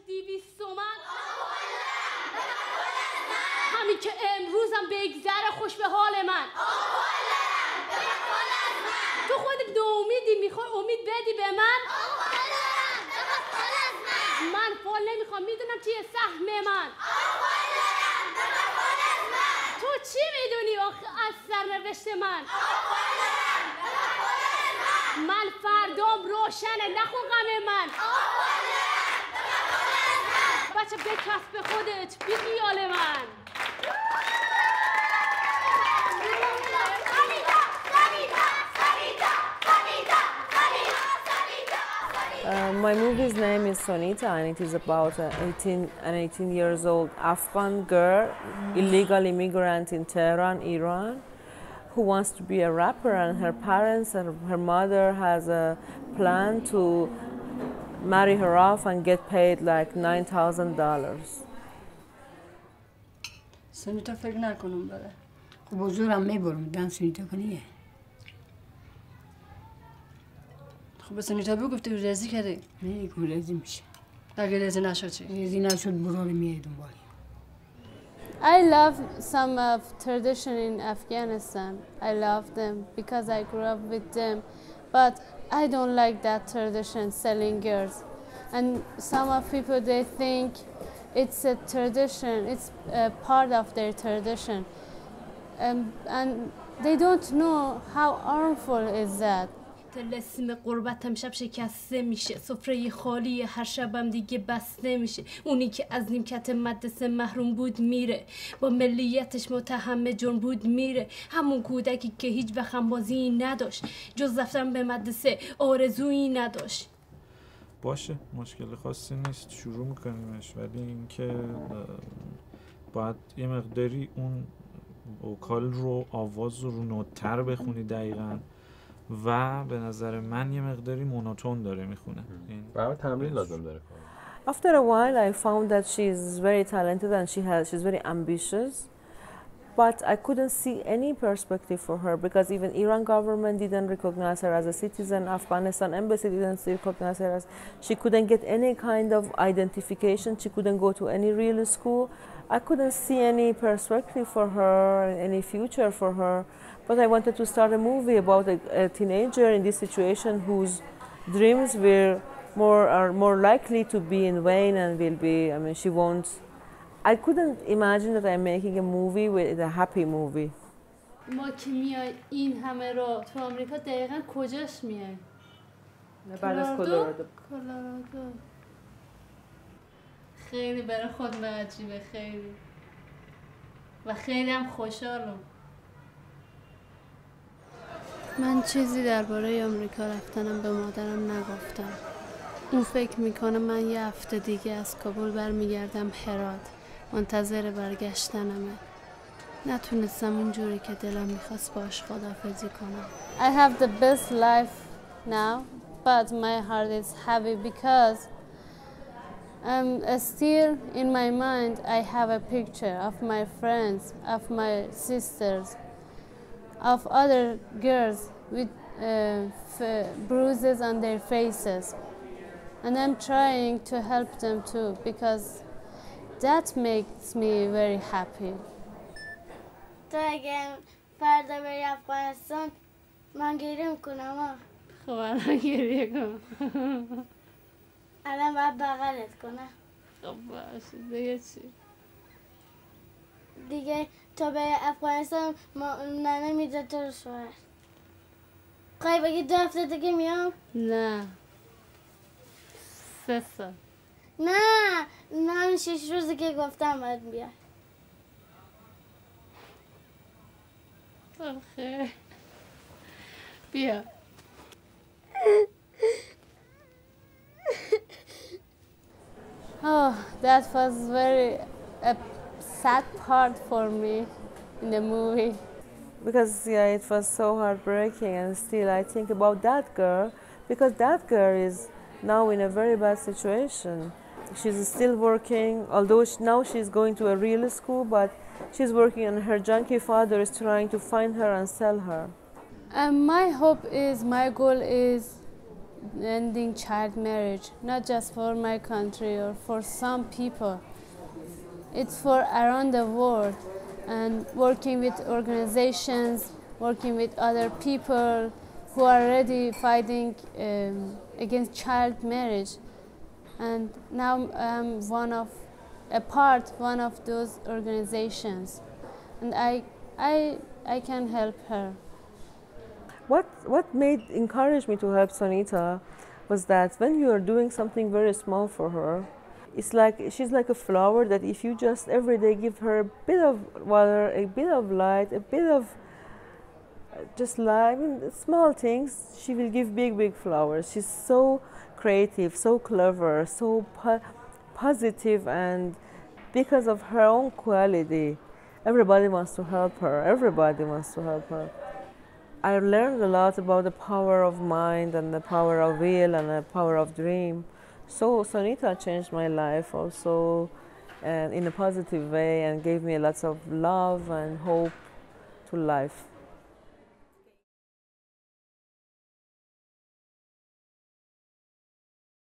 200 تومن همین که امروزم بگذره خوش به حال من. تو خودت ناامیدی میخوای امید بدی به من؟ من فال نمیخوام میدونم چیه سهم من. تو چی میدونی از سرنوشت من؟ من فردام روشنه نخون غم من. بچه بکف به خودت بی خیال من. My movie's name is Sonita, and it is about an 18 years old Afghan girl, illegal immigrant in Tehran, Iran, who wants to be a rapper, and her parents and her mother has a plan to marry her off and get paid like $9,000. سونیتا فکر نکنم بره. خب حضورم میبرم دن سونیتا کنیه. خب به سونیتا بگفتی و رزی کرده؟ نه که رزی میشه. اگه رزی نشد چی؟ رزی نشد برو میای دنبالی. I love some of tradition in Afghanistan. I love them because I grew up with them. But I don't like that tradition, selling girls. And some of people, they think it's a tradition, it's a part of their tradition. And they don't know how harmful is that. طلسم قربتم شب شکسته میشه، سفره خالی هر شبم دیگه بسته میشه. اونی که از نیمکت مدرسه محروم بود میره، با ملیتش متهم جرم بود میره. همون کودکی که هیچ وقت همبازی نداشت، جز رفتن به مدرسه آرزویی نداشت. باشه، مشکل خاصی نیست، شروع میکنیمش، ولی اینکه باید یه مقداری اون وکال رو، آواز رو نوتر بخونی دقیقاً، و به نظر من یه مقداری مونوتون داره میخونه. برای تمرین لازم داره. After a while I found that she's very talented and she's very ambitious, but I couldn't see any perspective for her because even Iran government didn't recognize her as a citizen, Afghanistan embassy didn't recognize her as, she couldn't get any kind of identification, she couldn't go to any real school. I couldn't see any perspective for her, any future for her. But I wanted to start a movie about a teenager in this situation whose dreams are more likely to be in vain and will be, I mean, she won't. I couldn't imagine that I'm making a movie with a happy movie. ما که میای این همه رو تو آمریکا دقیقاً کجاش میای؟ کلرادو. خیلی برای خود من عجیبه، خیلی و خیلی هم خوشحالم. من چیزی درباره آمریکا رفتنم به مادرم نگفتم. اون فکر میکنه من یه هفته دیگه از کابل برمیگردم هرات، منتظر برگشتنمه. نتونستم اونجوری که دلم میخواست باش خداحافظی کنم. I have the best life now, but my heart is heavy because still in my mind I have a picture of my friends, of my sisters, of other girls with bruises on their faces, and I'm trying to help them too because that makes me very happy. تو اگه فردا بری افغانستان من گریه میکنم. خب الان گریه کن. الان باید بغلت کنم. خب باشه دیگه چی؟ دیگه تا به افغانستان ننه میده تو رو شوهر. خواهی بگی 2 هفته دیگه میام؟ نه 3 سال. نه 6 روزی که گفتم باید بیای. آخه بیا. Oh, that was very a sad part for me in the movie. Because yeah, it was so heartbreaking, and still I think about that girl because that girl is now in a very bad situation. She's still working, although now she's going to a real school, but she's working and her junkie father is trying to find her and sell her. My hope is, my goal is ending child marriage, not just for my country or for some people. It's for around the world, and working with organizations, working with other people who are already fighting against child marriage. And now I'm one of those organizations, and I can help her. What encouraged me to help Sonita was that when you are doing something very small for her, it's like she's like a flower that if you just every day give her a bit of water, a bit of light, a bit of just like, I mean, small things, she will give big flowers. She's so creative, so clever, so positive, and because of her own quality, everybody wants to help her. Everybody wants to help her. I learned a lot about the power of mind and the power of will and the power of dream. So Sonita changed my life also, and in a positive way, and gave me lots of love and hope to life.